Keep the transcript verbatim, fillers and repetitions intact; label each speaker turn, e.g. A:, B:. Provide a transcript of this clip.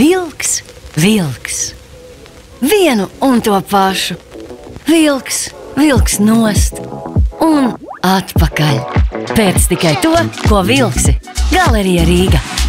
A: Vilks, vilks, vienu un to pašu. Vilks, vilks nost un atpakaļ. Pēc tikai to, ko vilksi. Galerija Rīga.